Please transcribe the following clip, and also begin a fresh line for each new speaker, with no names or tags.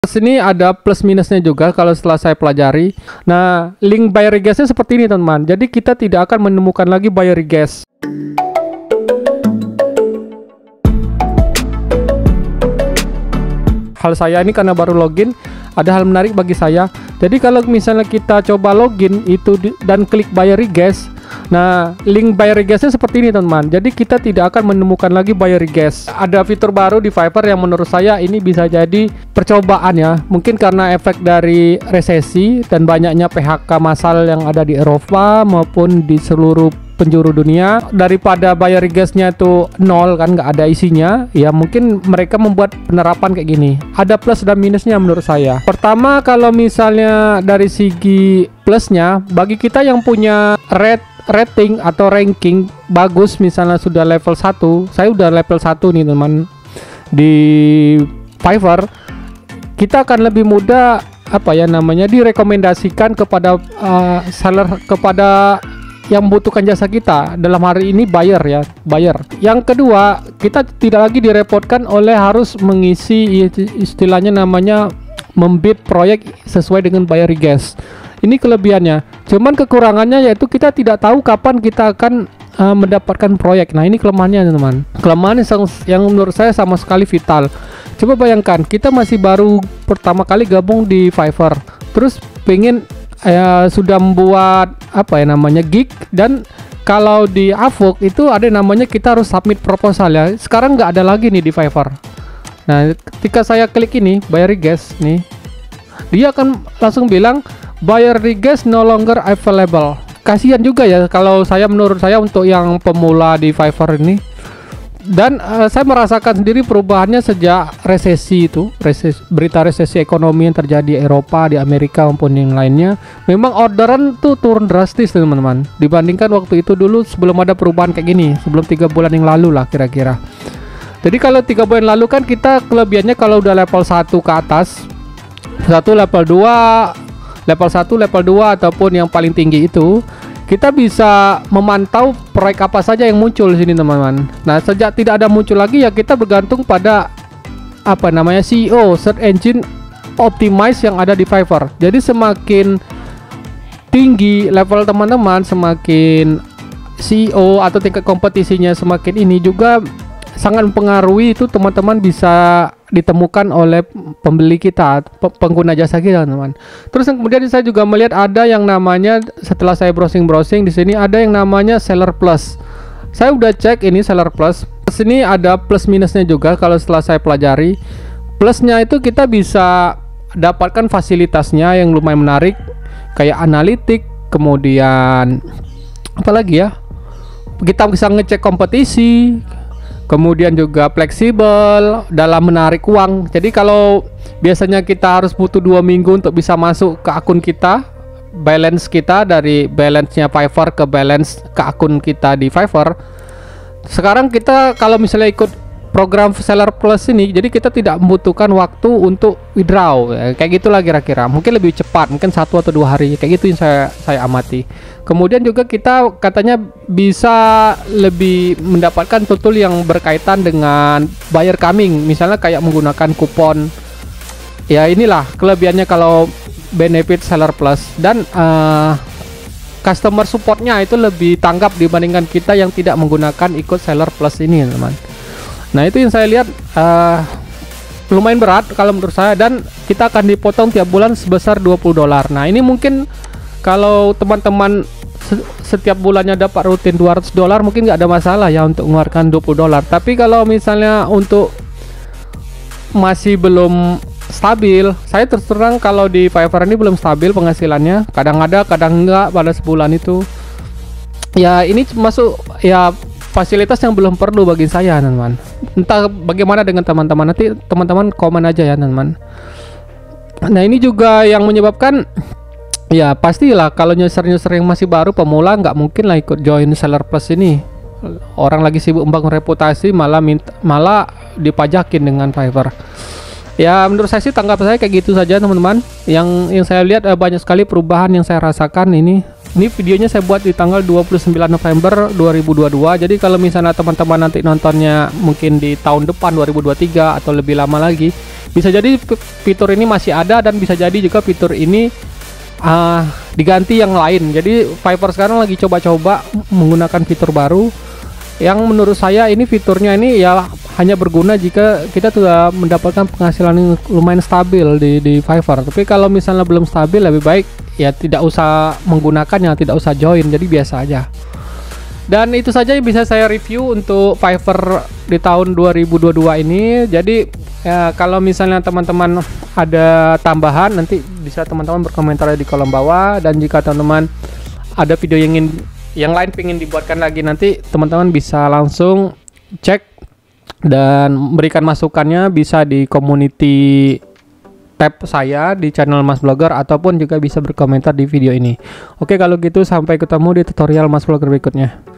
Sini ada plus minusnya juga kalau setelah saya pelajari. Nah, link buy reguess-nya seperti ini teman-teman. Jadi kita tidak akan menemukan lagi buy reguess. Hal saya ini karena baru login, ada hal menarik bagi saya. Jadi kalau misalnya kita coba login itu dan klik buy reguess, nah link buy reguess-nya seperti ini teman-teman. Jadi kita tidak akan menemukan lagi buy reguess. Ada fitur baru di Fiverr yang menurut saya ini bisa jadi percobaan ya. Mungkin karena efek dari resesi dan banyaknya PHK massal yang ada di Eropa maupun di seluruh penjuru dunia, daripada buy reguess-nya itu nol kan, nggak ada isinya ya, mungkin mereka membuat penerapan kayak gini. Ada plus dan minusnya menurut saya. Pertama, kalau misalnya dari segi plusnya, bagi kita yang punya rating atau ranking bagus, misalnya sudah level 1, saya udah level 1 nih teman di Fiverr, kita akan lebih mudah direkomendasikan kepada seller, kepada yang membutuhkan jasa kita, dalam hari ini buyer. Yang kedua, kita tidak lagi direpotkan oleh harus mengisi istilahnya namanya membid proyek sesuai dengan buy reguess. Ini kelebihannya. Cuman kekurangannya yaitu kita tidak tahu kapan kita akan mendapatkan proyek. Nah, ini kelemahannya teman-teman. Kelemahan yang menurut saya sama sekali vital. Coba bayangkan, kita masih baru pertama kali gabung di Fiverr, terus pengen sudah membuat gig, dan kalau di Upwork itu ada namanya kita harus submit proposal ya. Sekarang nggak ada lagi nih di Fiverr. Nah, ketika saya klik ini buy reguess nih, dia akan langsung bilang buy reguess no longer available. Kasihan juga ya kalau menurut saya untuk yang pemula di Fiverr ini. Dan saya merasakan sendiri perubahannya sejak resesi itu, berita resesi ekonomi yang terjadi di Eropa, di Amerika maupun yang lainnya. Memang orderan tuh turun drastis teman-teman, dibandingkan waktu itu dulu sebelum ada perubahan kayak gini, sebelum 3 bulan yang lalu lah kira-kira. Jadi kalau 3 bulan lalu kan kita kelebihannya kalau udah level 1 ke atas, level 1 level 2 ataupun yang paling tinggi itu, kita bisa memantau proyek apa saja yang muncul di sini teman-teman. Nah, sejak tidak ada muncul lagi ya, kita bergantung pada SEO, Search Engine Optimize yang ada di Fiverr. Jadi semakin tinggi level teman-teman, semakin SEO atau tingkat kompetisinya semakin ini juga sangat mempengaruhi itu teman-teman bisa ditemukan oleh pembeli kita, pengguna jasa kita teman. Terus kemudian saya juga melihat ada yang namanya, setelah saya browsing di sini ada yang namanya Seller Plus. Saya udah cek ini Seller Plus. Sini ada plus minusnya juga kalau setelah saya pelajari. Plusnya itu kita bisa dapatkan fasilitasnya yang lumayan menarik, kayak analitik, kemudian apalagi ya, kita bisa ngecek kompetisi, kemudian juga fleksibel dalam menarik uang. Jadi kalau biasanya kita harus butuh 2 minggu untuk bisa masuk ke akun kita, balance kita dari balance-nya Fiverr ke balance ke akun kita di Fiverr. Sekarang kita kalau misalnya ikut program Seller Plus ini, jadi kita tidak membutuhkan waktu untuk withdraw ya, kayak gitulah kira-kira. Mungkin lebih cepat, mungkin 1 atau 2 hari, kayak gitu yang saya amati. Kemudian juga kita katanya bisa lebih mendapatkan tool yang berkaitan dengan buyer coming, misalnya kayak menggunakan kupon. Ya, inilah kelebihannya kalau benefit Seller Plus. Dan customer supportnya itu lebih tanggap dibandingkan kita yang tidak menggunakan ikut Seller Plus ini teman. Nah, itu yang saya lihat lumayan berat kalau menurut saya, dan kita akan dipotong tiap bulan sebesar $20. Nah, ini mungkin kalau teman-teman setiap bulannya dapat rutin $200, mungkin nggak ada masalah ya untuk mengeluarkan $20. Tapi kalau misalnya untuk masih belum stabil, saya terus terang kalau di Fiverr ini belum stabil penghasilannya, kadang ada kadang enggak pada sebulan itu ya. Ini masuk ya fasilitas yang belum perlu bagi saya teman-teman. Entah bagaimana dengan teman-teman, nanti teman-teman komen aja ya teman-teman. Nah, ini juga yang menyebabkan ya pastilah kalau user-user yang masih baru pemula nggak mungkin lah ikut join Seller Plus ini. Orang lagi sibuk membangun reputasi malah dipajakin dengan Fiverr. Ya, menurut saya sih tanggap saya kayak gitu saja teman-teman. Yang saya lihat banyak sekali perubahan yang saya rasakan ini Ini videonya saya buat di tanggal 29 November 2022. Jadi kalau misalnya teman-teman nanti nontonnya mungkin di tahun depan 2023 atau lebih lama lagi, bisa jadi fitur ini masih ada dan bisa jadi juga fitur ini diganti yang lain. Jadi Fiverr sekarang lagi coba-coba menggunakan fitur baru yang menurut saya ini fiturnya ini ya hanya berguna jika kita sudah mendapatkan penghasilan yang lumayan stabil di Fiverr. Tapi kalau misalnya belum stabil, lebih baik ya tidak usah menggunakannya, tidak usah join, jadi biasa aja. Dan itu saja yang bisa saya review untuk Fiverr di tahun 2022 ini. Jadi ya, kalau misalnya teman-teman ada tambahan, nanti bisa teman-teman berkomentar di kolom bawah. Dan jika teman-teman ada video yang lain pengen dibuatkan lagi, nanti teman-teman bisa langsung cek dan berikan masukannya, bisa di community tab saya di channel Mas Blogger, ataupun juga bisa berkomentar di video ini. Oke, kalau gitu sampai ketemu di tutorial Mas Blogger berikutnya.